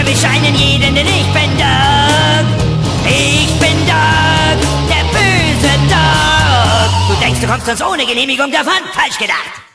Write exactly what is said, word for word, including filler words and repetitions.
erwische einen jeden, denn ich bin Doug. Ich bin Doug, der böse Doug. Du denkst, du kommst uns ohne Genehmigung davon? Falsch gedacht.